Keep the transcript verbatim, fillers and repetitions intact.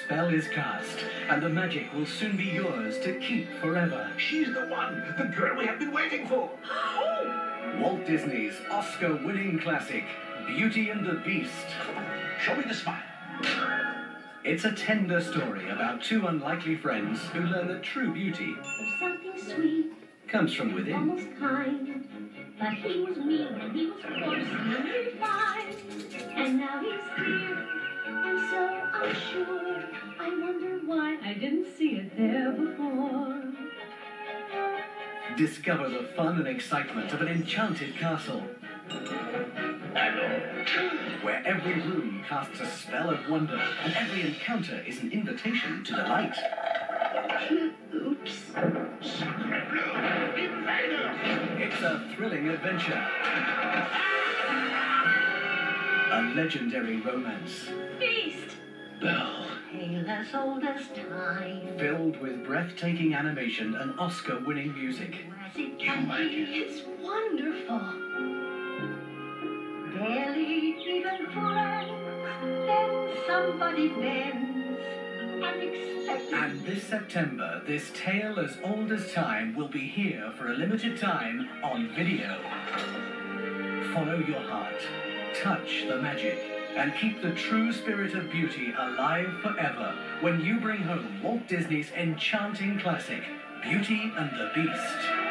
spell is cast, and the magic will soon be yours to keep forever. She's the one, the girl we have been waiting for. Oh! Walt Disney's Oscar-winning classic, Beauty and the Beast. Show me the smile. It's a tender story about two unlikely friends who learn that true beauty There's something sweet, comes from within. almost kind. But he was mean and he was coarse and refined. And now he's here, and so I'm sure. I wonder why I didn't see it there before. Discover the fun and excitement of an enchanted castle, where every room casts a spell of wonder, and every encounter is an invitation to delight. Oops. Sacre bleu! Invader! It's a thrilling adventure, a legendary romance, Beast! Belle. Tale as old as time. filled with breathtaking animation and Oscar-winning music. As it can be, it's wonderful. Barely even friends, then somebody bends unexpectedly. And this September, this tale as old as time will be here for a limited time on video. Follow your heart, touch the magic, and keep the true spirit of beauty alive forever when you bring home Walt Disney's enchanting classic, Beauty and the Beast.